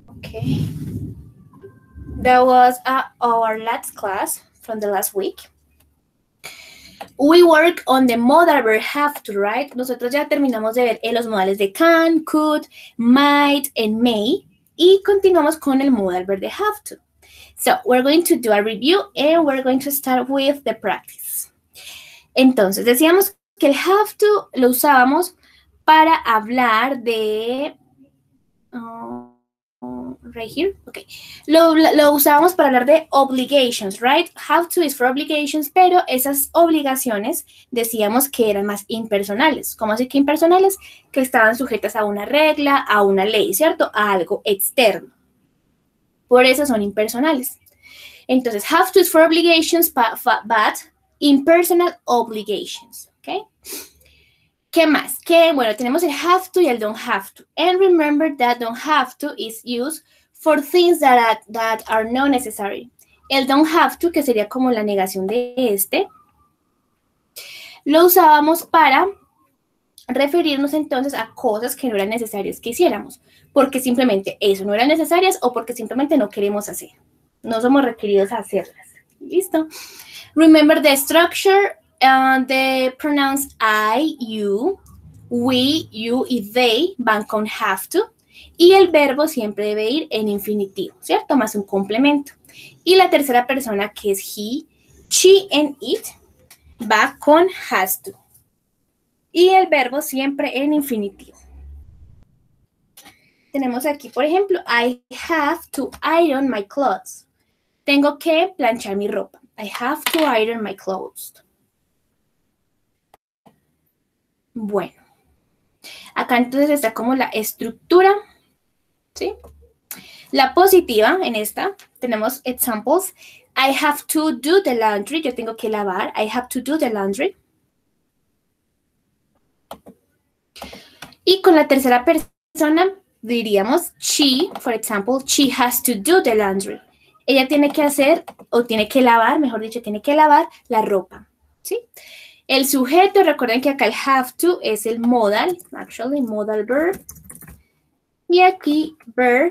Okay. That was our last class from the last week. We work on the modal verb have to, right? Nosotros ya terminamos de ver los modales de can, could, might, and may. Y continuamos con el modal verb de have to. So, we're going to do a review and we're going to start with the practice. Entonces, decíamos que el have to lo usábamos para hablar de... right here, okay. Lo usábamos para hablar de obligations, right? Have to is for obligations, pero esas obligaciones decíamos que eran más impersonales. ¿Cómo así que impersonales? Que estaban sujetas a una regla, a una ley, ¿cierto? A algo externo. Por eso son impersonales. Entonces, have to is for obligations, but impersonal obligations, ¿ok? ¿Qué más? Bueno, tenemos el have to y el don't have to. And remember that don't have to is used for things that are not necessary. El don't have to, que sería como la negación de este, lo usábamos para referirnos entonces a cosas que no eran necesarias que hiciéramos, porque simplemente eso no eran necesarias o porque simplemente no queremos hacer. No somos requeridos a hacerlas. ¿Listo? Remember the structure, the pronouns I, you, we, you y they van con have to. Y el verbo siempre debe ir en infinitivo, ¿cierto? Más un complemento. Y la tercera persona, que es he, she and it, va con has to. Y el verbo siempre en infinitivo. Tenemos aquí, por ejemplo, I have to iron my clothes. Tengo que planchar mi ropa. I have to iron my clothes. Bueno. Acá entonces está como la estructura, ¿sí? La positiva, en esta, tenemos examples. I have to do the laundry. Yo tengo que lavar. I have to do the laundry. Y con la tercera persona diríamos she, for example, she has to do the laundry. Ella tiene que hacer, o tiene que lavar, mejor dicho, tiene que lavar la ropa, ¿sí? El sujeto, recuerden que acá el have to es el modal, actually, modal verb. Y aquí, verb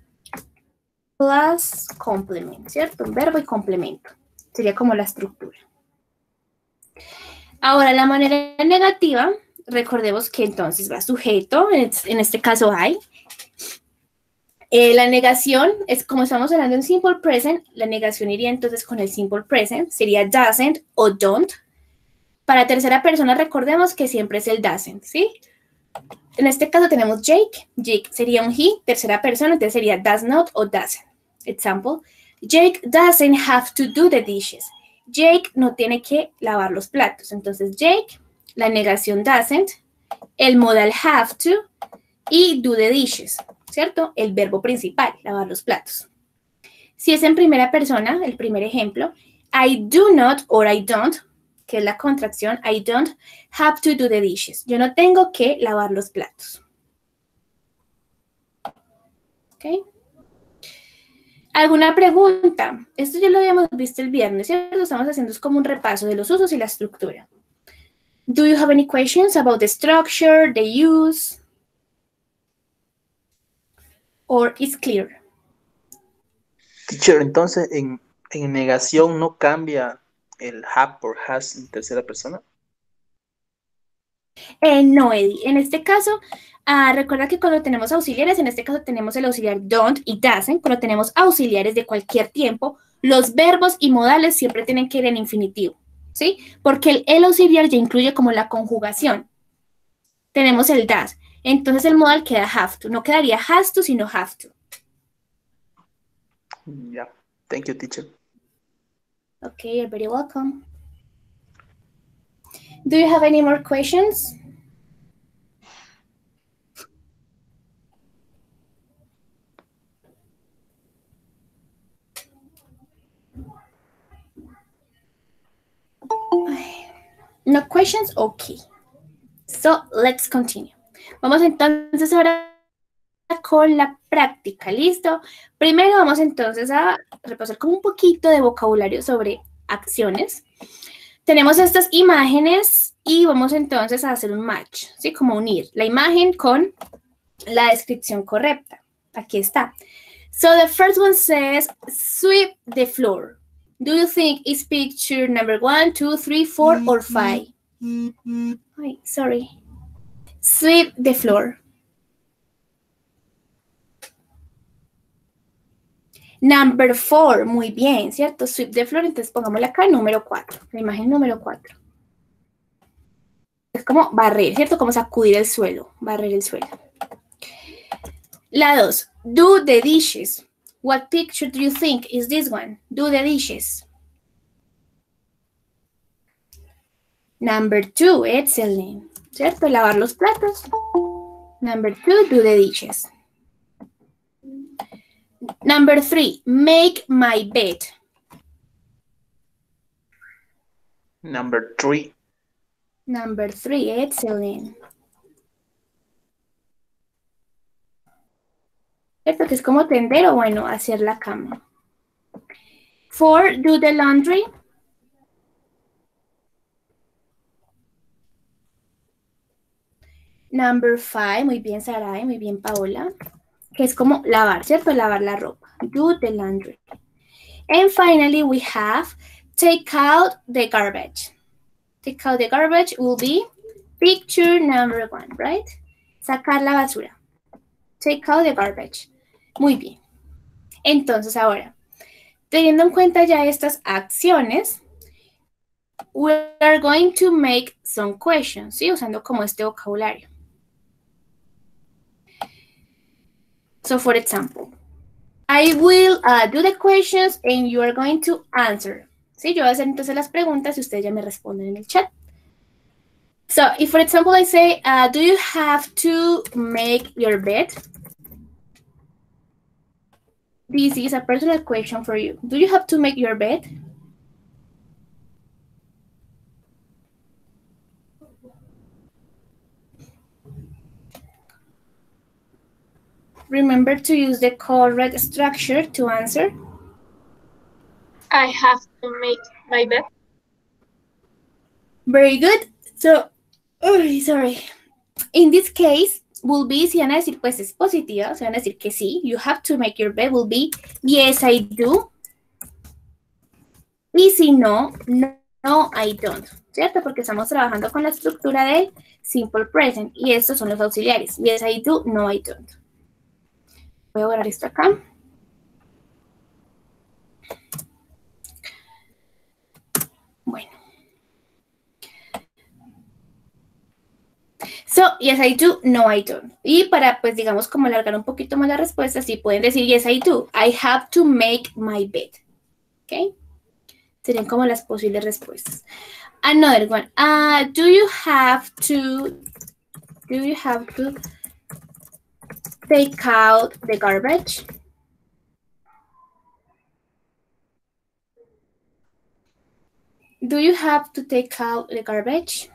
plus complement, ¿cierto? Un verbo y complemento. Sería como la estructura. Ahora, la manera negativa, recordemos que entonces va sujeto, en este caso I. La negación es, como estamos hablando en simple present, la negación iría entonces con el simple present, sería doesn't o don't. Para tercera persona, recordemos que siempre es el doesn't, ¿sí? En este caso tenemos Jake. Jake sería un he, tercera persona, entonces sería does not o doesn't. Example, Jake doesn't have to do the dishes. Jake no tiene que lavar los platos. Entonces, Jake, la negación doesn't, el modal have to y do the dishes, ¿cierto? El verbo principal, lavar los platos. Si es en primera persona, el primer ejemplo, I do not or I don't, que es la contracción, I don't have to do the dishes. Yo no tengo que lavar los platos. ¿Ok? ¿Alguna pregunta? Esto ya lo habíamos visto el viernes, ¿cierto? Estamos haciendo como un repaso de los usos y la estructura. Do you have any questions about the structure, the use? Or is clear? Teacher, entonces en negación no cambia el have por has en tercera persona. No, Eddie. En este caso, recuerda que cuando tenemos auxiliares, en este caso tenemos el auxiliar don't y doesn't. Cuando tenemos auxiliares de cualquier tiempo, los verbos y modales siempre tienen que ir en infinitivo, ¿sí? Porque el auxiliar ya incluye como la conjugación. Tenemos el does. Entonces el modal queda have to. No quedaría has to, sino have to. Yeah. Thank you, teacher. Okay, you're very welcome. Do you have any more questions? No questions? Okay. So, let's continue. Vamos entonces ahora con la práctica, ¿listo? Primero vamos entonces a repasar como un poquito de vocabulario sobre acciones. Tenemos estas imágenes y vamos entonces a hacer un match, ¿sí? Como unir la imagen con la descripción correcta. Aquí está. So the first one says, sweep the floor. Do you think it's picture number 1, 2, 3, 4, or 5? Ay, sorry. Sweep the floor. Number 4, muy bien, ¿cierto? Sweep the floor, entonces pongámosle acá número 4, la imagen número 4. Es como barrer, ¿cierto? Como sacudir el suelo, barrer el suelo. La 2, do the dishes. What picture do you think is this one? Do the dishes. Number 2, excellent, ¿cierto? Lavar los platos. Number 2, do the dishes. Number 3, make my bed. Number 3. Number 3, excellent. ¿Cierto? Que es como tender o, bueno, hacer la cama. 4, do the laundry. Number 5, muy bien, Sarai, muy bien, Paola. Que es como lavar, ¿cierto? Lavar la ropa. Do the laundry. And finally, we have take out the garbage. Take out the garbage will be picture number 1, right? Sacar la basura. Take out the garbage. Muy bien. Entonces, ahora, teniendo en cuenta ya estas acciones, we are going to make some questions, ¿sí? Usando como este vocabulario. So, for example, I will do the questions and you are going to answer. ¿Sí? Yo voy a hacer entonces las preguntas y ustedes ya me responden en el chat. So, if for example I say, do you have to make your bed? This is a personal question for you. Do you have to make your bed? Remember to use the correct structure to answer. I have to make my bed. Very good. So, sorry. In this case, will be, si van a decir, pues es positiva, si van a decir que sí, you have to make your bed, will be, yes, I do. Y si no, no, I don't, ¿cierto? Porque estamos trabajando con la estructura del simple present y estos son los auxiliares. Yes, I do, no, I don't. Voy a borrar esto acá. Bueno. So, yes, I do, no, I don't. Y para, pues, digamos, como alargar un poquito más la respuesta, sí pueden decir, yes, I do. I have to make my bed. ¿Ok? Serían como las posibles respuestas. Another one. Do you have to take out the garbage? Do you have to take out the garbage?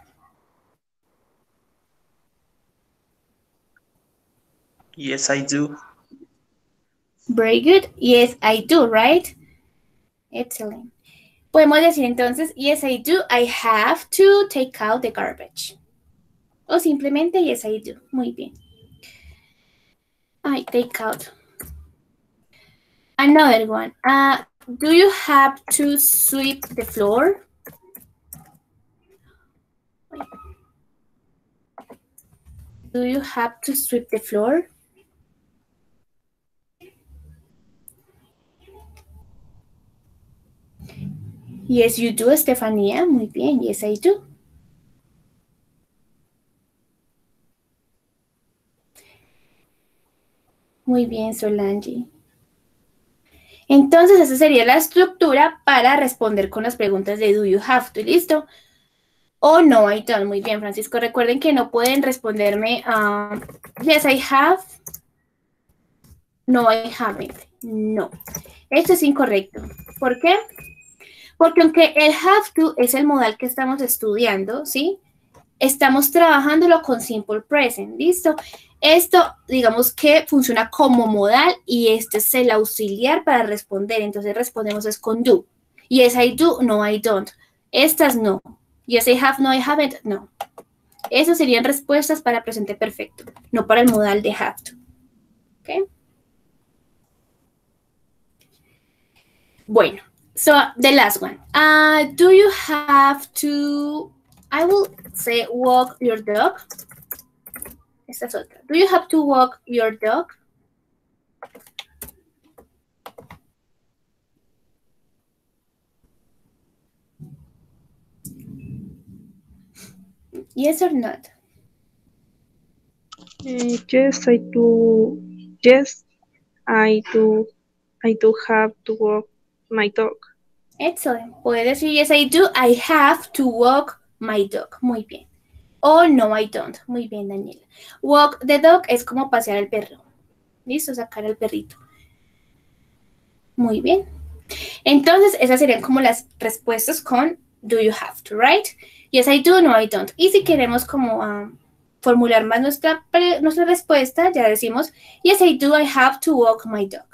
Yes, I do. Very good. Yes, I do, right? Excellent. Podemos decir entonces, yes, I do. I have to take out the garbage. O simplemente, yes, I do. Muy bien. I take out. Another one. Do you have to sweep the floor? Do you have to sweep the floor? Yes, you do, Estefanía. Muy bien. Yes, I do. Muy bien, Solange. Entonces, esa sería la estructura para responder con las preguntas de do you have to, ¿listo? O no, I don't. Muy bien, Francisco. Recuerden que no pueden responderme yes, I have. No, I haven't. No. Esto es incorrecto. ¿Por qué? Porque aunque el have to es el modal que estamos estudiando, ¿sí? Estamos trabajándolo con simple present, ¿listo? Esto, digamos que funciona como modal y este es el auxiliar para responder. Entonces respondemos es con do. Yes, I do. No, I don't. Estas no. Yes, I have. No, I haven't. No. Esas serían respuestas para presente perfecto, no para el modal de have to. ¿Ok? Bueno, so the last one. Do you have to, I will say walk your dog? Esta es otra. Do you have to walk your dog? Yes or not? Yes, I do. Yes, I do. I do have to walk my dog. Excellent. Puede decir yes, I do. I have to walk my dog. Muy bien. O no, I don't. Muy bien, Daniela. Walk the dog es como pasear al perro. ¿Listo? Sacar al perrito. Muy bien. Entonces, esas serían como las respuestas con do you have to, right? Yes, I do, no, I don't. Y si queremos como formular más nuestra respuesta, ya decimos, yes, I do, I have to walk my dog.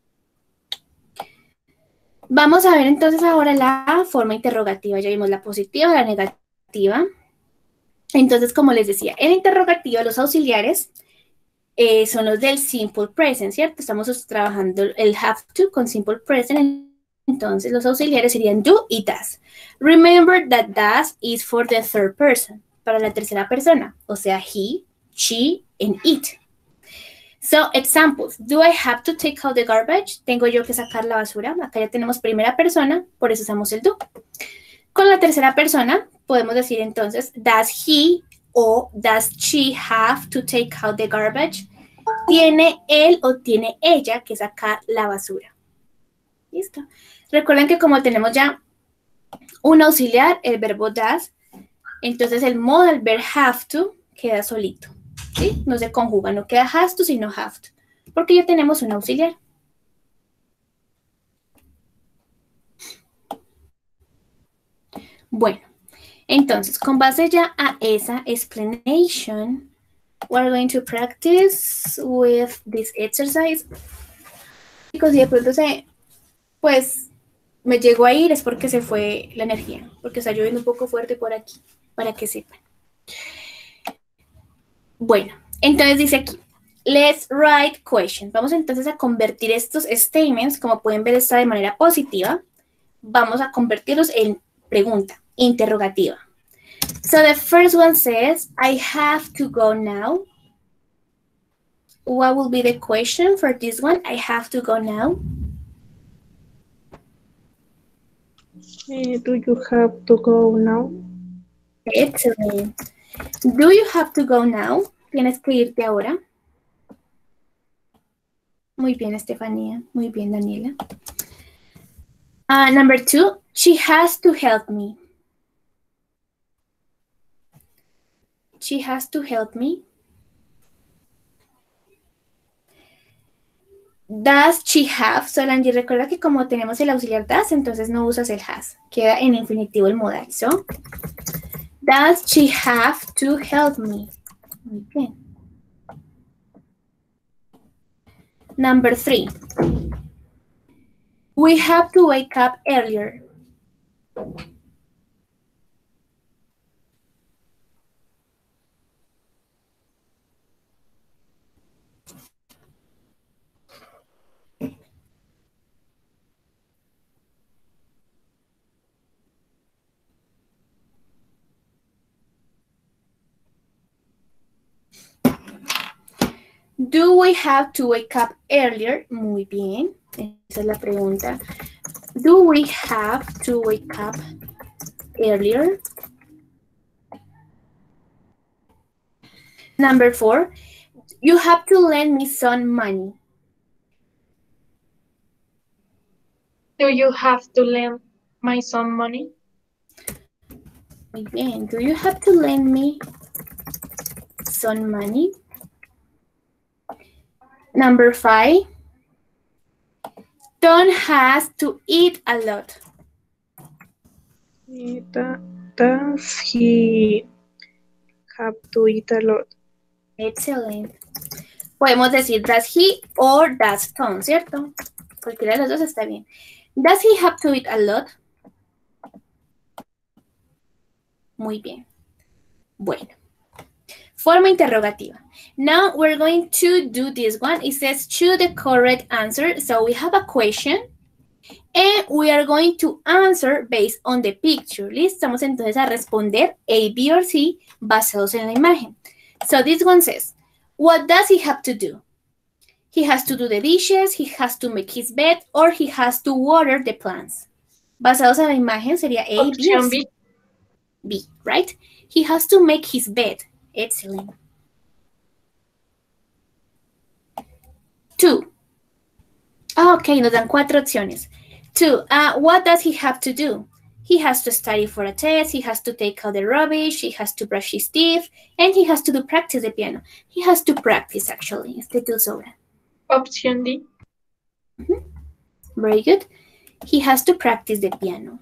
Vamos a ver entonces ahora la forma interrogativa. Ya vimos la positiva, la negativa. Entonces, como les decía, en interrogativa los auxiliares son los del simple present, ¿cierto? Estamos trabajando el have to con simple present. Entonces, los auxiliares serían do y does. Remember that does is for the third person, para la tercera persona. O sea, he, she, and it. So, examples. Do I have to take out the garbage? ¿Tengo yo que sacar la basura? Acá ya tenemos primera persona, por eso usamos el do. Con la tercera persona, podemos decir entonces, does he o does she have to take out the garbage? ¿Tiene él o tiene ella que sacar la basura? ¿Listo? Recuerden que como tenemos ya un auxiliar, el verbo does, entonces el modal verb have to queda solito. ¿Sí? No se conjuga, no queda has to, sino have to. Porque ya tenemos un auxiliar. Bueno, entonces, con base ya a esa explanation, we're going to practice with this exercise. Chicos, si de pronto pues, me llegó a ir es porque se fue la energía, porque está lloviendo un poco fuerte por aquí, para que sepan. Bueno, entonces dice aquí, let's write questions. Vamos entonces a convertir estos statements, como pueden ver está de manera positiva, vamos a convertirlos en pregunta, interrogativa. So the first one says, I have to go now. What will be the question for this one? I have to go now. Do you have to go now? Excellent. Do you have to go now? ¿Tienes que irte ahora? Muy bien, Estefanía. Muy bien, Daniela. Number 2, she has to help me. She has to help me. Does she have? Solange, recuerda que como tenemos el auxiliar does, entonces no usas el has. Queda en infinitivo el modal. So, does she have to help me? Muy bien. Number 3. We have to wake up earlier. Do we have to wake up earlier? Muy bien. Esa es la pregunta. Do we have to wake up earlier? Number 4. You have to lend me some money. Do you have to lend my son money? Muy bien. Do you have to lend me some money? Number 5. Tom has to eat a lot. Does he have to eat a lot? Excellent. Podemos decir does he or does Tom, ¿cierto? Cualquiera de los dos está bien. Does he have to eat a lot? Muy bien. Bueno. Forma interrogativa. Now we're going to do this one. It says choose the correct answer. So we have a question And we are going to answer based on the picture. ¿Listo? Vamos entonces a responder A, B, or C basados en la imagen. So this one says, what does he have to do? He has to do the dishes, he has to make his bed, or he has to water the plants. Basados en la imagen sería A, B, or Option C. B. B, right? He has to make his bed. Excellent. 2. Okay, nos dan 4 opciones. 2. What does he have to do? He has to study for a test, he has to take out the rubbish, he has to brush his teeth, and he has to do practice the piano. He has to practice, actually. Este tú sobra. Option D. Very good. He has to practice the piano.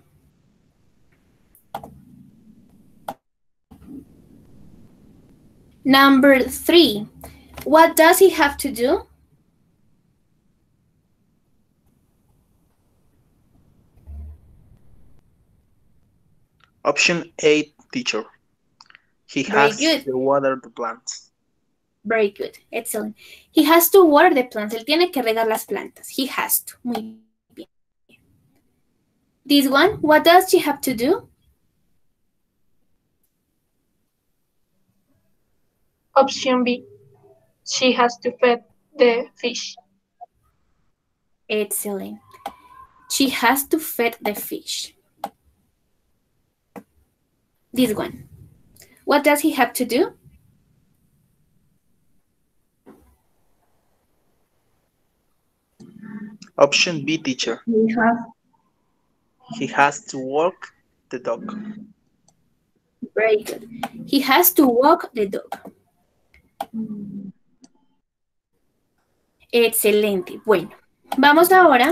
Number 3. What does he have to do? Option A, teacher. He Very has good. to water the plants. Very good. Excellent. He has to water the plants. Él tiene que regar las plantas. He has to. Muy bien. This one, what does she have to do? Option B. She has to feed the fish. Excellent. She has to feed the fish. This one, what does he have to do? Option B, teacher. He has to walk the dog. Very good. He has to walk the dog. Excelente. Bueno, vamos ahora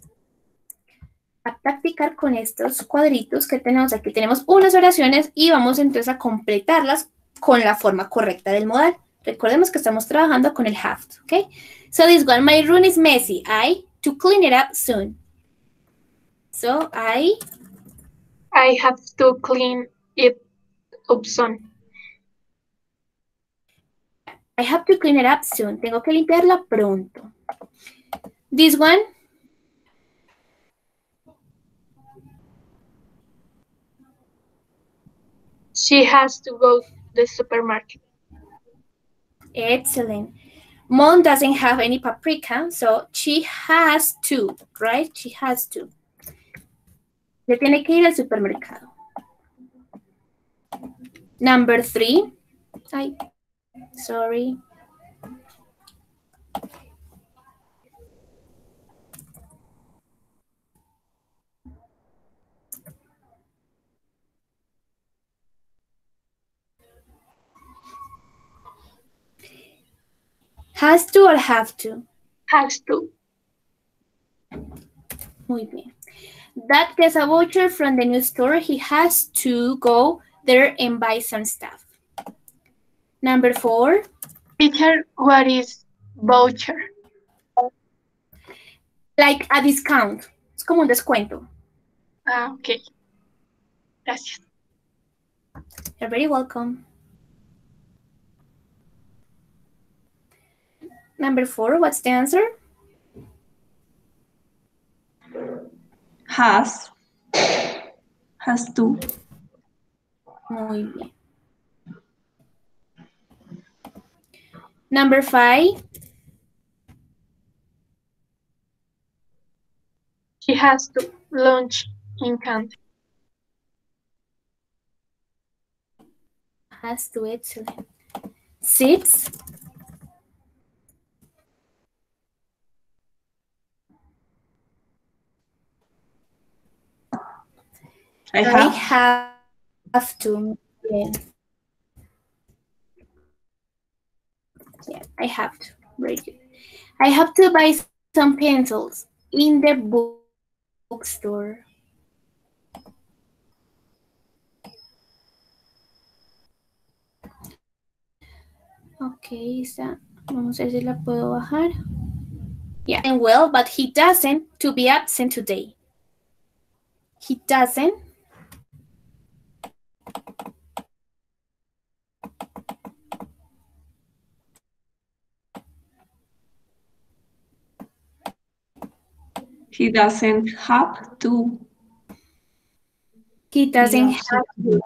a practicar con estos cuadritos que tenemos aquí. Tenemos unas oraciones y vamos entonces a completarlas con la forma correcta del modal. Recordemos que estamos trabajando con el have to, ¿ok? So this one, my room is messy. I to clean it up soon. So I have to clean it up soon. I have to clean it up soon. Tengo que limpiarla pronto. This one. She has to go to the supermarket. Excellent. Mom doesn't have any paprika, so she has to, right? She has to. Le tiene que ir al supermercado. Number 3. Ay, sorry. Has to or have to? Has to. Muy bien. Dad gets a voucher from the new store. He has to go there and buy some stuff. Number 4. Teacher, what is voucher? Like a discount. Es como un descuento. Ah, okay. Gracias. You're very welcome. Number 4, what's the answer? Has to. Muy bien. Number 5. She has to lunch in canteen. Has to, excellent. 6. I I have. have to. Yeah. Yeah, I have to. Very good. I have to buy some pencils in the bookstore. Okay, esa. Vamos a ver si la puedo bajar. Yeah, and well, but he doesn't to be absent today. He doesn't. He doesn't have to. He doesn't have to.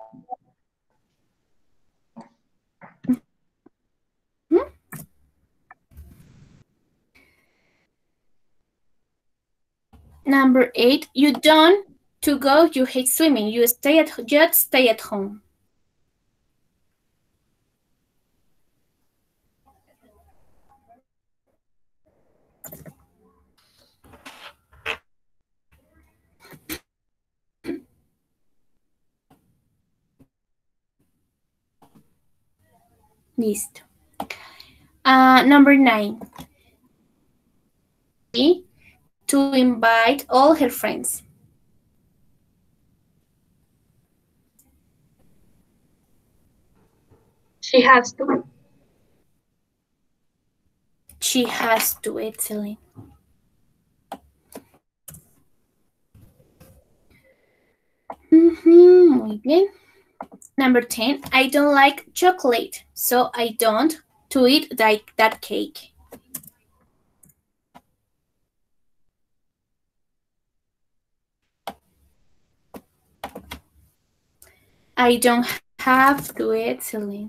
Number 8, you don't to go, you hate swimming. You just stay at home. Listo. Number 9. To invite all her friends. She has to. She has to, excellent. Muy bien. Number 10, I don't like chocolate, so I don't to eat that cake. I don't have to, excellent.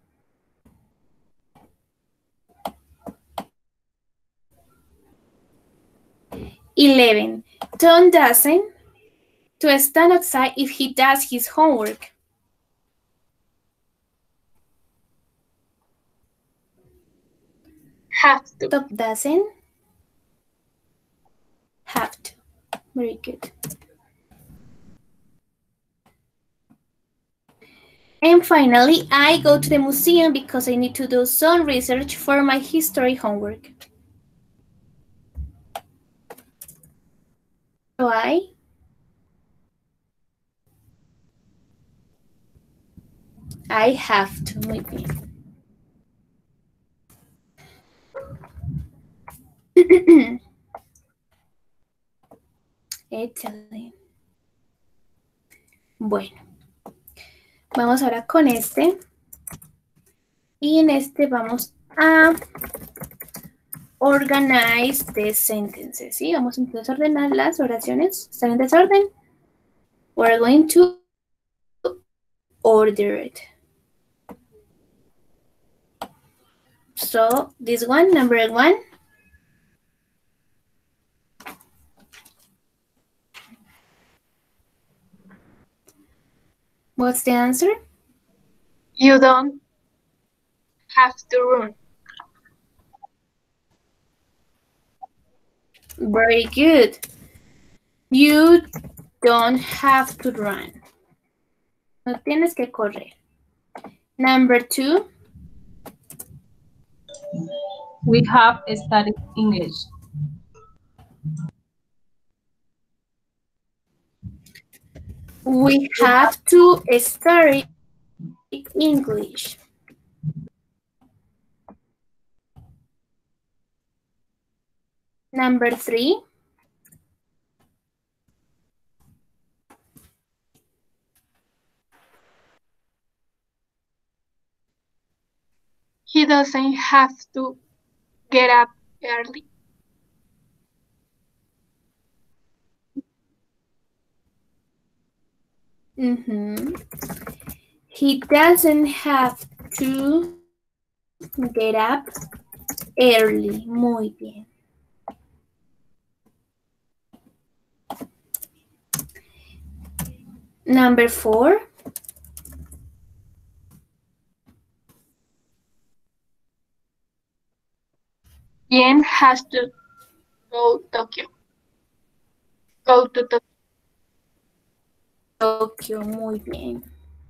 Eleven, Tom doesn't to stand outside if he does his homework. Have to. Tom doesn't have to. Very good. And finally, I go to the museum because I need to do some research for my history homework. So I have to, muy bien. Échale. Bueno, vamos ahora con este. Y en este vamos a organize the sentences. ¿Sí? Vamos entonces a ordenar las oraciones. ¿Están en desorden? We're going to order it. So, this one, number 1. What's the answer? You don't have to run. Very good. You don't have to run. No tienes que correr. Number 2. We have studied English. We have to study English. Number 3. He doesn't have to get up early. He doesn't have to get up early. Muy bien. Number 4. Jen has to go to Tokyo. Go to Tokyo. Tokio, muy bien.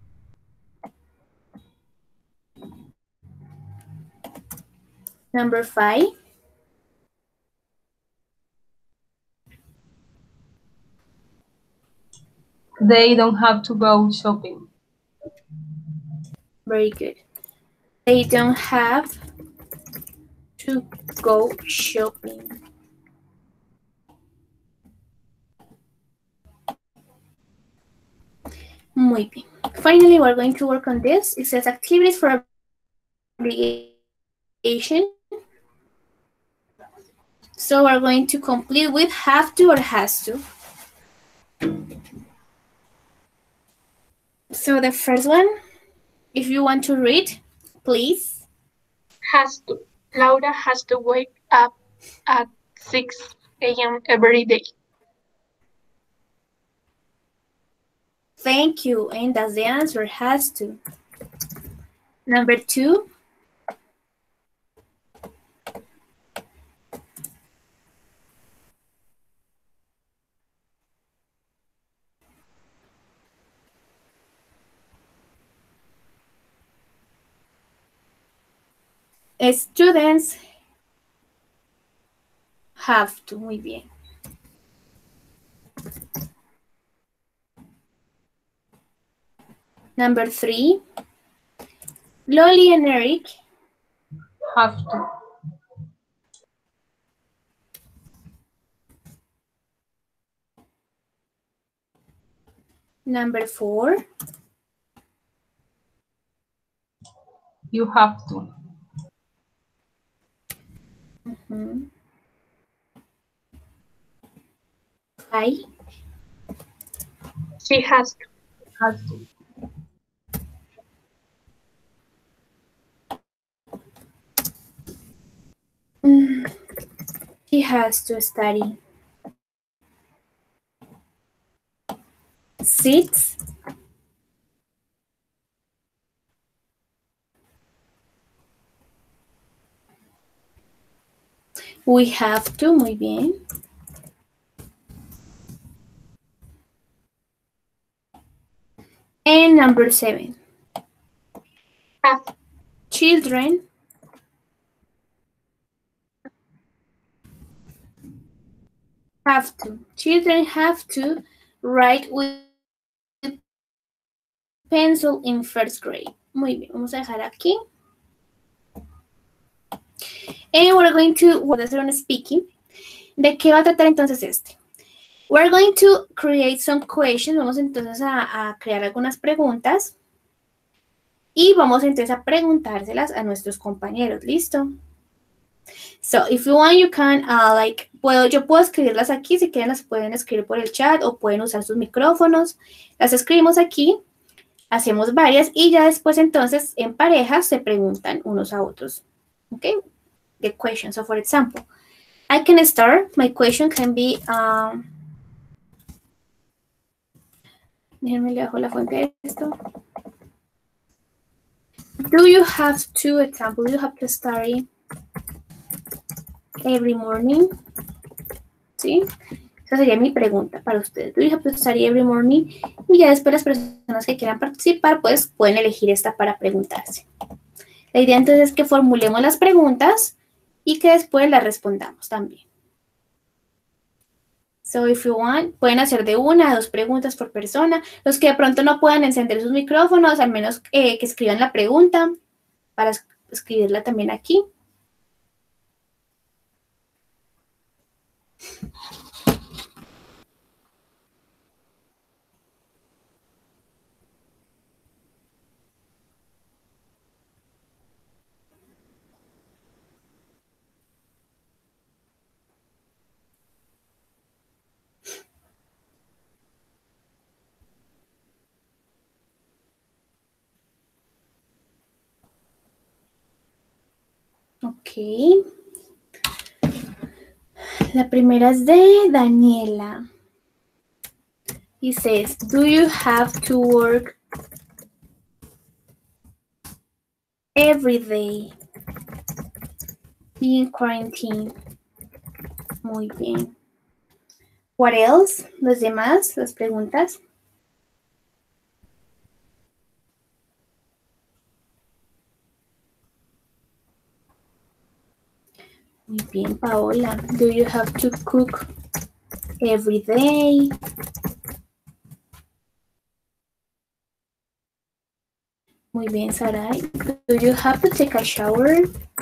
Number 5. They don't have to go shopping. Very good. They don't have to go shopping. Muy bien. Finally, we're going to work on this. It says activities for obligation. So we're going to complete with have to or has to. So the first one, if you want to read, please. Has to. Laura has to wake up at 6 a.m. every day. Thank you. And that's the answer, has to. Number 2. Students have to. Muy bien. Number 3. Loli and Eric Have to. Number 4. You have to. I. She has to. Has to. She has to study. 6. We have to. Muy bien. And number 7. Have. Children have to. Children have to write with pencil in first grade. Muy bien, vamos a dejar aquí. And we're going to, voy a hacer un speaking. ¿De qué va a tratar entonces este? We're going to create some questions. Vamos entonces a crear algunas preguntas. Y vamos entonces a preguntárselas a nuestros compañeros. ¿Listo? So, if you want, you can, yo puedo escribirlas aquí. Si quieren, las pueden escribir por el chat o pueden usar sus micrófonos. Las escribimos aquí. Hacemos varias y ya después entonces en parejas se preguntan unos a otros. Okay? The question. So, for example, I can start. My question can be, déjenme le bajo la fuente de esto. Do you have to, example, do you have to study every morning? ¿Sí? Esa sería mi pregunta para ustedes. Do you have to study every morning? Y ya después las personas que quieran participar, pues pueden elegir esta para preguntarse. La idea entonces es que formulemos las preguntas y que después las respondamos también. So, if you want, pueden hacer de 1 a 2 preguntas por persona. Los que de pronto no puedan encender sus micrófonos, al menos que escriban la pregunta para escribirla también aquí. Ok. La primera es de Daniela. He says, do you have to work every day in quarantine? Muy bien. What else? Los demás, las preguntas. Muy bien, Paola. Do you have to cook every day? Muy bien, Sarai. Do you have to take a shower?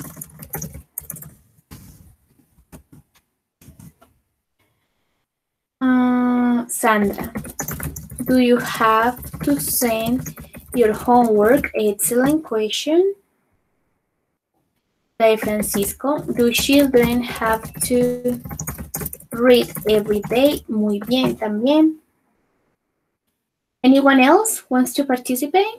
Sandra. Do you have to send your homework? Excellent question. La de Francisco. Do children have to read every day? Muy bien también. Anyone else wants to participate?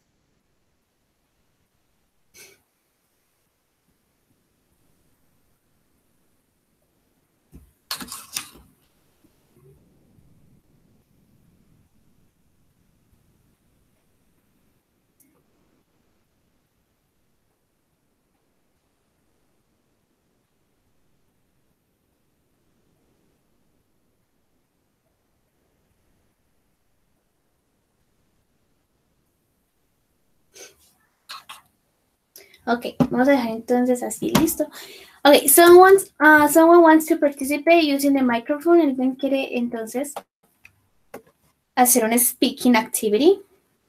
Ok, vamos a dejar entonces así, listo. Ok, someone wants to participate using the microphone. ¿Alguien quiere entonces hacer una speaking activity?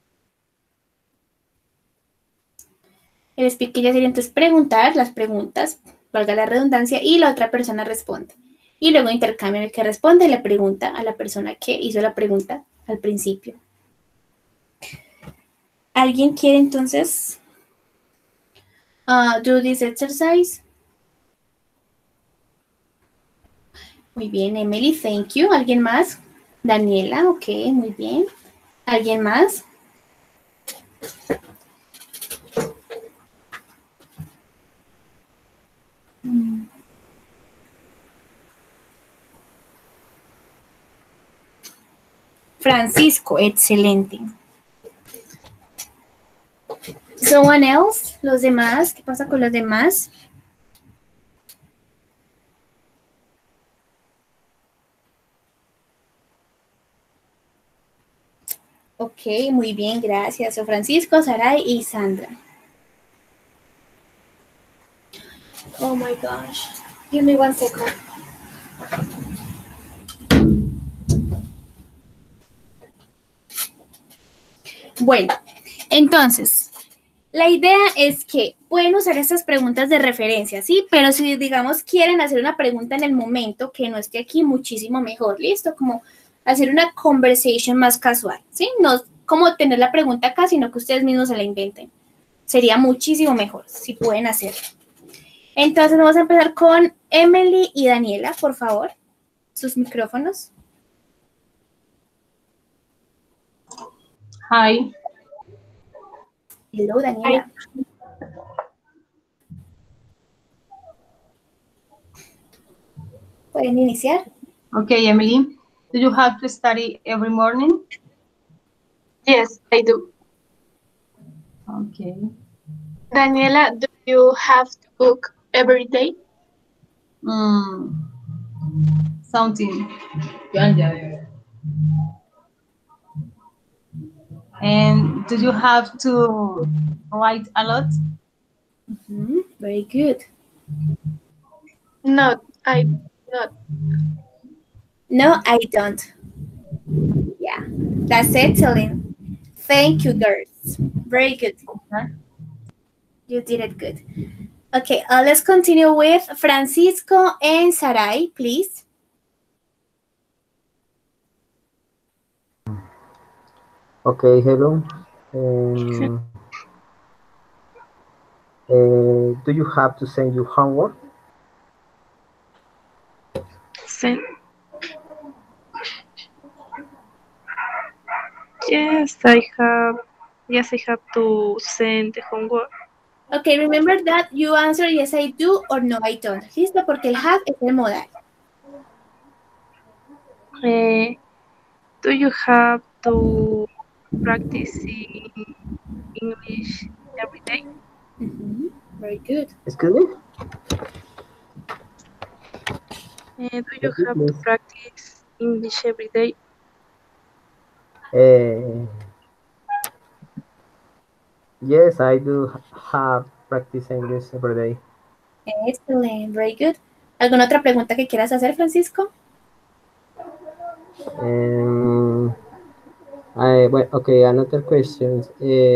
El speaking ya sería entonces preguntar las preguntas, valga la redundancia, y la otra persona responde. Y luego intercambian el que responde la pregunta a la persona que hizo la pregunta al principio. ¿Alguien quiere entonces do this exercise? Muy bien, Emily, thank you. ¿Alguien más? Daniela, ok, muy bien. ¿Alguien más? Francisco, excelente. Someone else, los demás, ¿qué pasa con los demás? Ok, muy bien, gracias. So, Francisco, Saray y Sandra. Oh my gosh. Give me 1 second. Bueno, entonces, la idea es que pueden usar estas preguntas de referencia, ¿sí? Pero si, digamos, quieren hacer una pregunta en el momento que no esté aquí, muchísimo mejor, ¿listo? Como hacer una conversation más casual, ¿sí? No como tener la pregunta acá, sino que ustedes mismos se la inventen. Sería muchísimo mejor si pueden hacerlo. Entonces vamos a empezar con Emily y Daniela, por favor. Sus micrófonos. Hi. Hello, Daniela. ¿Pueden iniciar? Okay, Emily. Do you have to study every morning? Yes, I do. Okay. Daniela, do you have to cook every day? Something. And do you have to write a lot? Very good. No, I not. No, I don't. Yeah, that's excellent. Thank you, girls. Very good. Okay. You did it good. Okay, let's continue with Francisco and Sarai, please. Okay, hello. Do you have to send your homework? Send. Yes, I have. Yes, I have to send the homework. Okay, remember that you answer yes, I do or no, I don't. ¿Listo? Porque el have es el modal. Do you have to practice English every day? Very good. Excuse me? Do you have to practice English every day? Yes, I do have practice English every day. Excellent, very good. ¿Alguna otra pregunta que quieras hacer, Francisco? Well, okay, another question.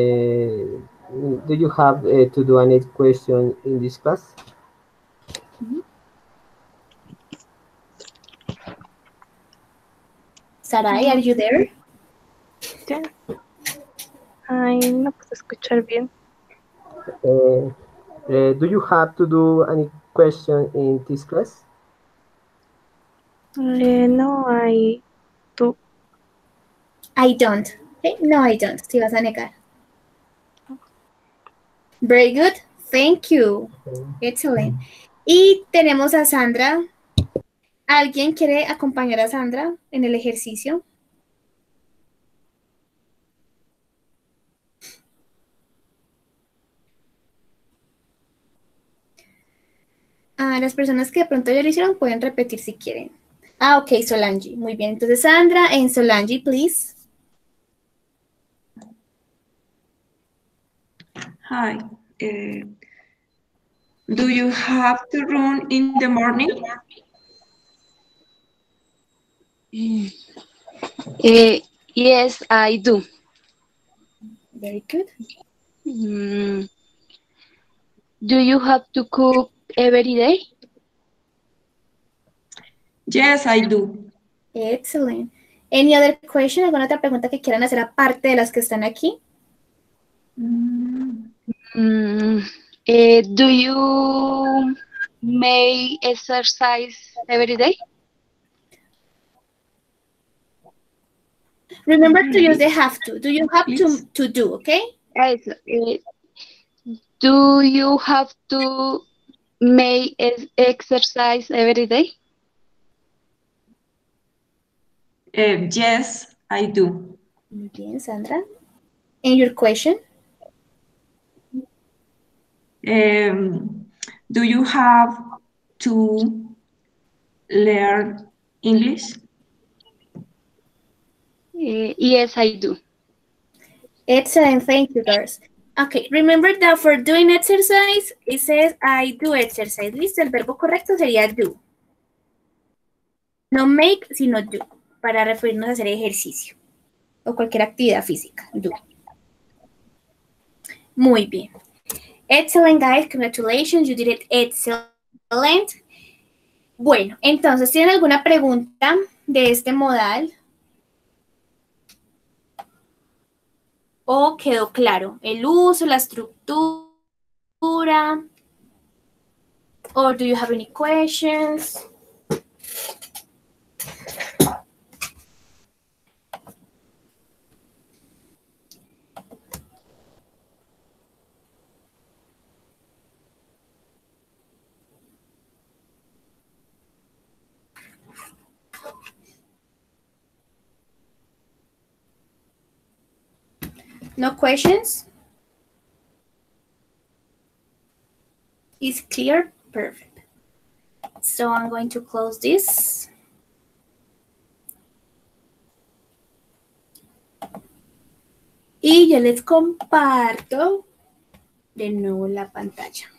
Do you have to do any question in this class? Sarai, are you there? Yeah. Ay, no puedo escuchar bien. Do you have to do any question in this class? No, I do. I don't. Okay? No, I don't. Si vas a negar. Very good. Thank you. Excellent. Y tenemos a Sandra. ¿Alguien quiere acompañar a Sandra en el ejercicio? Las personas que de pronto ya lo hicieron pueden repetir si quieren. Ok, Solange. Muy bien. Entonces, Sandra and Solange, please. Hi. Do you have to run in the morning? Yes, I do. Very good. Do you have to cook every day? Yes, I do. Excellent. Any other question? ¿Alguna otra pregunta que quieran hacer aparte de las que están aquí? Do you make exercise every day? Remember to use the have to. Do you have to do, okay? Do you have to make exercise every day? Yes, I do. Muy bien, Sandra. And your question? Do you have to learn English? Yes, I do. Excellent, thank you, girls. Okay, remember that for doing exercise, it says I do exercise. Listo, el verbo correcto sería do. No make, sino do, para referirnos a hacer ejercicio o cualquier actividad física, do. Muy bien. Excellent, guys, congratulations, you did it excellent. Bueno, entonces, ¿tienen alguna pregunta de este modal? ¿O quedó claro el uso, la estructura? Or do you have any questions? No questions? Is clear? Perfect. So I'm going to close this. Y yo les comparto de nuevo la pantalla.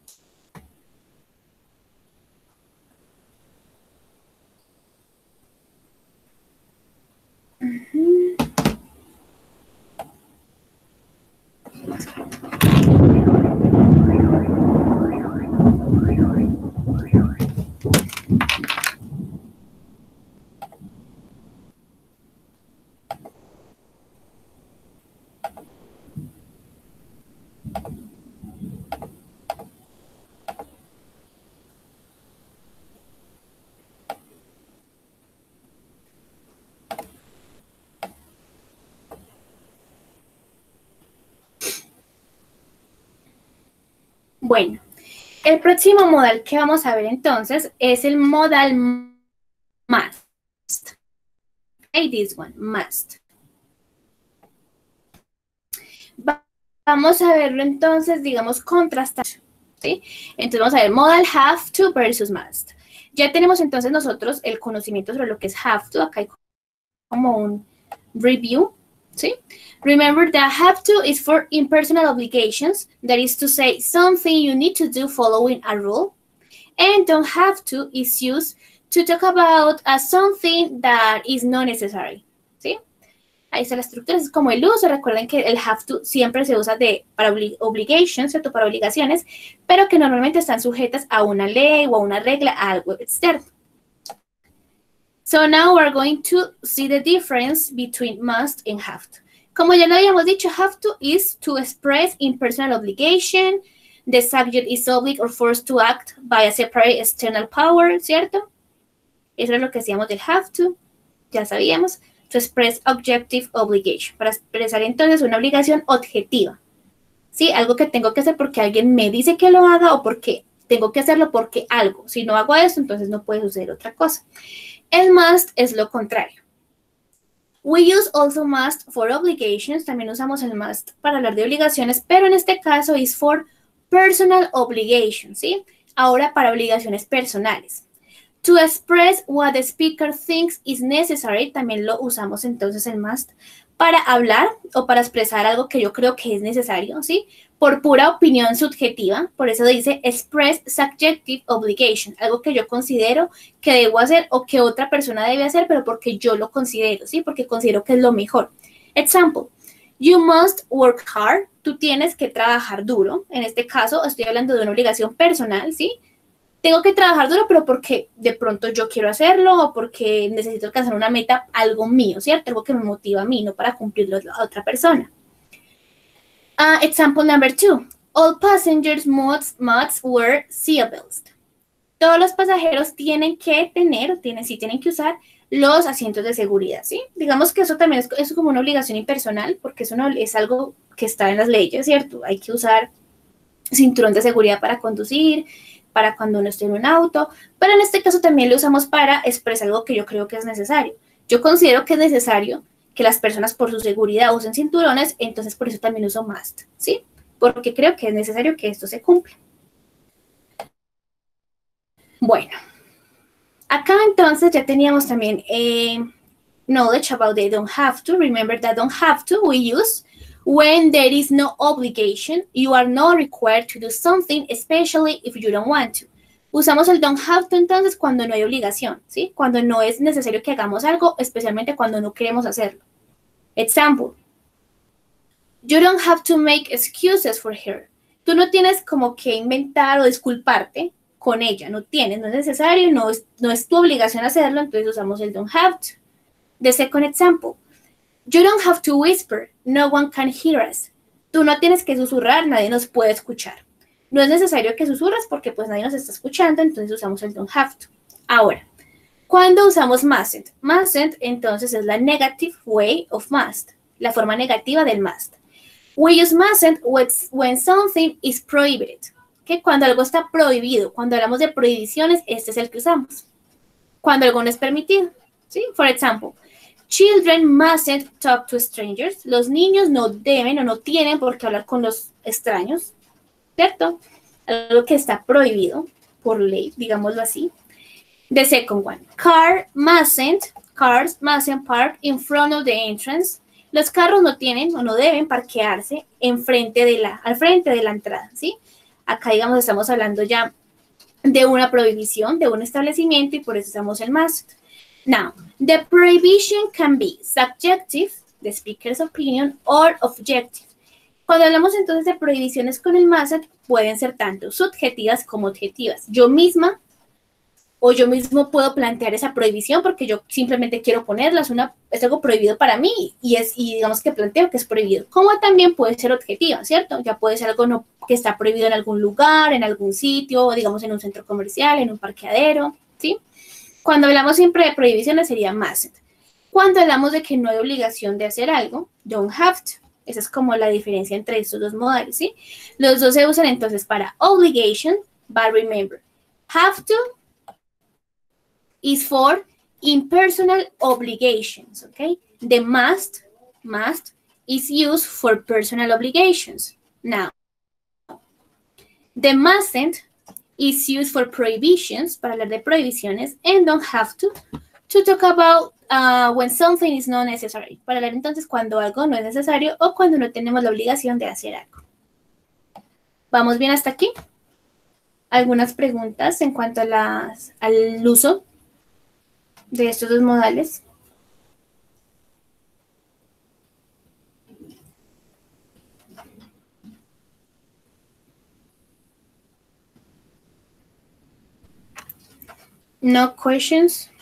Bueno, el próximo modal que vamos a ver entonces es el modal must. Okay, this one, must. Vamos a verlo entonces, digamos, contrastar. ¿Sí? Entonces vamos a ver modal have to versus must. Ya tenemos entonces nosotros el conocimiento sobre lo que es have to. Acá hay como un review. ¿Sí? Remember that have to is for impersonal obligations. That is to say, something you need to do following a rule. And don't have to is used to talk about something that is not necessary. ¿Sí? Ahí está la estructura, es como el uso. Recuerden que el have to siempre se usa para obligations, ¿cierto? Para obligaciones, pero que normalmente están sujetas a una ley o a una regla, a algo externo. So now we're going to see the difference between must and have to. Como ya lo habíamos dicho, have to is to express impersonal obligation. The subject is obliged or forced to act by a separate external power, ¿cierto? Eso es lo que decíamos del have to, ya sabíamos. To express objective obligation, para expresar entonces una obligación objetiva. ¿Sí? Algo que tengo que hacer porque alguien me dice que lo haga o porque tengo que hacerlo porque algo. Si no hago eso, entonces no puede suceder otra cosa. El must es lo contrario. We use also must for obligations. También usamos el must para hablar de obligaciones, pero en este caso es for personal obligations, ¿sí? Ahora para obligaciones personales. To express what the speaker thinks is necessary, también lo usamos entonces el must para hablar o para expresar algo que yo creo que es necesario, ¿sí? Por pura opinión subjetiva, por eso dice express subjective obligation, algo que yo considero que debo hacer o que otra persona debe hacer, pero porque yo lo considero, ¿sí? Porque considero que es lo mejor. Example, you must work hard, tú tienes que trabajar duro. En este caso estoy hablando de una obligación personal, ¿sí? Tengo que trabajar duro, pero porque de pronto yo quiero hacerlo o porque necesito alcanzar una meta, algo mío, ¿cierto? Algo que me motiva a mí, no para cumplirlo a otra persona. Example number 2. All passengers must wear seatbelts. Todos los pasajeros tienen que tener, tienen que usar los asientos de seguridad, ¿sí? Digamos que eso también es como una obligación impersonal, porque eso no es algo que está en las leyes, ¿cierto? Hay que usar cinturón de seguridad para conducir, para cuando uno esté en un auto, pero en este caso también lo usamos para expresar algo que yo creo que es necesario. Yo considero que es necesario que las personas por su seguridad usen cinturones, entonces por eso también uso must, ¿sí? Porque creo que es necesario que esto se cumpla. Bueno, acá entonces ya teníamos también knowledge about the don't have to. Remember that don't have to we use when there is no obligation, you are not required to do something, especially if you don't want to. Usamos el don't have to entonces cuando no hay obligación, ¿sí? Cuando no es necesario que hagamos algo, especialmente cuando no queremos hacerlo. Example. You don't have to make excuses for her. Tú no tienes como que inventar o disculparte con ella, no tienes, no es necesario, no es tu obligación hacerlo, entonces usamos el don't have to. The second example. You don't have to whisper, no one can hear us. Tú no tienes que susurrar, nadie nos puede escuchar. No es necesario que susurras porque pues nadie nos está escuchando, entonces usamos el don't have to. Ahora, ¿cuándo usamos mustn't? Mustn't entonces es la negative way of must, la forma negativa del must. We use mustn't when something is prohibited. ¿Okay? Cuando algo está prohibido, cuando hablamos de prohibiciones, este es el que usamos. Cuando algo no es permitido, ¿sí? For example, children mustn't talk to strangers. Los niños no deben o no tienen por qué hablar con los extraños, ¿cierto? Algo que está prohibido por ley, digámoslo así. The second one, cars mustn't park in front of the entrance. Los carros no tienen o no deben parquearse al frente de la entrada, ¿sí? Acá, digamos, estamos hablando ya de una prohibición, de un establecimiento y por eso usamos el must. Now, the prohibition can be subjective, the speaker's opinion, or objective. Cuando hablamos entonces de prohibiciones con el must, pueden ser tanto subjetivas como objetivas. Yo misma o yo mismo puedo plantear esa prohibición porque yo simplemente quiero ponerla, es algo prohibido para mí y digamos que planteo que es prohibido. Como también puede ser objetiva, ¿cierto? Ya puede ser algo que está prohibido en algún lugar, en algún sitio, digamos en un centro comercial, en un parqueadero, ¿sí? Cuando hablamos siempre de prohibiciones sería mustn't. Cuando hablamos de que no hay obligación de hacer algo, don't have to. Esa es como la diferencia entre estos dos modales, ¿sí? Los dos se usan entonces para obligation, but remember, have to is for impersonal obligations, okay? The must is used for personal obligations. Now, the mustn't is used for prohibitions, para hablar de prohibiciones, and don't have to talk about when something is not necessary, para hablar entonces cuando algo no es necesario o cuando no tenemos la obligación de hacer algo. ¿Vamos bien hasta aquí? ¿Algunas preguntas en cuanto a al uso de estos dos modales? No questions.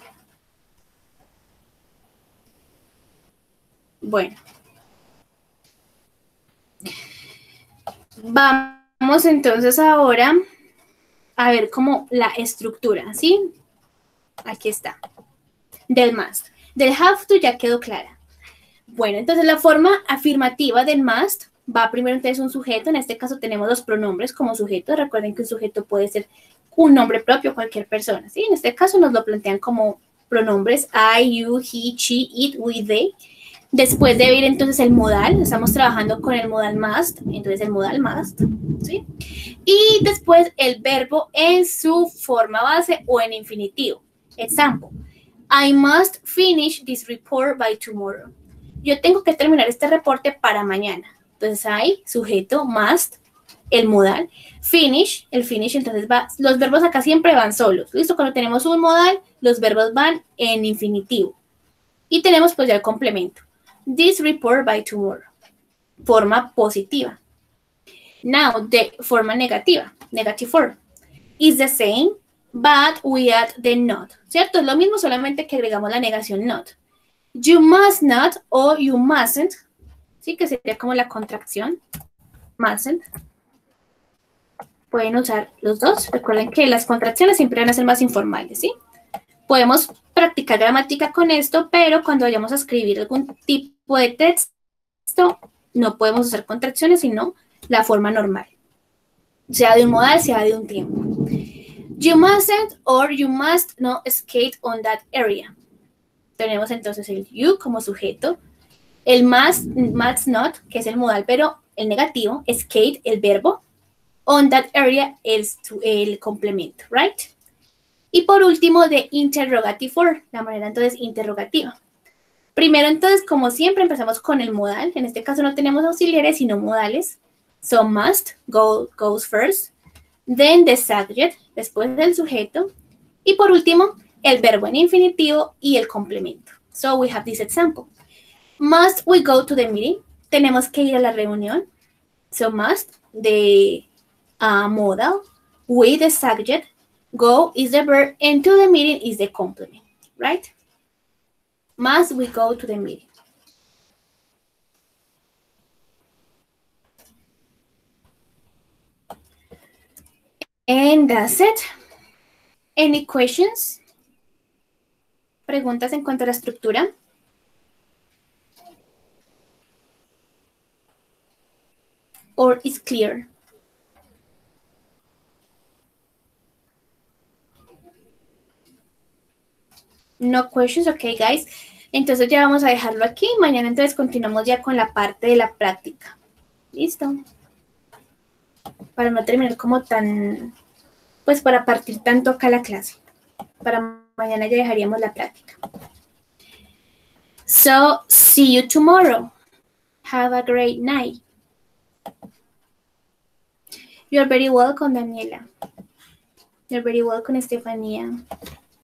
Bueno. Vamos Vamos entonces ahora a ver como la estructura, ¿sí? Aquí está. Del must. Del have to ya quedó clara. Bueno, entonces la forma afirmativa del must va primero entonces un sujeto. En este caso tenemos los pronombres como sujeto. Recuerden que un sujeto puede ser un nombre propio, cualquier persona, ¿sí? En este caso nos lo plantean como pronombres I, you, he, she, it, we, they. Después debe ir entonces el modal. Estamos trabajando con el modal must. Entonces el modal must, ¿sí? Y después el verbo en su forma base o en infinitivo. Example. I must finish this report by tomorrow. Yo tengo que terminar este reporte para mañana. Entonces hay sujeto, must, el modal, finish, el finish, entonces va, los verbos acá siempre van solos. ¿Listo? Cuando tenemos un modal, los verbos van en infinitivo. Y tenemos pues ya el complemento. This report by tomorrow. Forma positiva. Now, de forma negativa, negative form. Is the same, but we add the not. ¿Cierto? Es lo mismo, solamente que agregamos la negación not. You must not o you mustn't. Sí, que sería como la contracción. Mustn't. Pueden usar los dos. Recuerden que las contracciones siempre van a ser más informales, ¿sí? Podemos practicar gramática con esto, pero cuando vayamos a escribir algún tipo de texto, no podemos usar contracciones, sino la forma normal. Sea de un modal, sea de un tiempo. You mustn't or you must not skate on that area. Tenemos entonces el you como sujeto, el must not, que es el modal, pero el negativo, skate, el verbo, on that area es el complemento, right? Y por último, de interrogative form, la manera entonces interrogativa. Primero entonces, como siempre, empezamos con el modal. En este caso no tenemos auxiliares, sino modales. So must goes first. Then the subject, después del sujeto. Y por último, el verbo en infinitivo y el complemento. So we have this example. Must we go to the meeting? Tenemos que ir a la reunión. So must, the modal, we, the subject, go is the verb, and to the meeting is the complement, right? Must we go to the meeting? And that's it. Any questions? ¿Preguntas en cuanto a la estructura? Or is clear? No questions, ok, guys. Entonces ya vamos a dejarlo aquí. Mañana entonces continuamos ya con la parte de la práctica. ¿Listo? Para no terminar como tan, pues para partir tanto acá la clase. Para mañana ya dejaríamos la práctica. So, see you tomorrow. Have a great night. You're very welcome, Daniela. You're very welcome, Estefanía.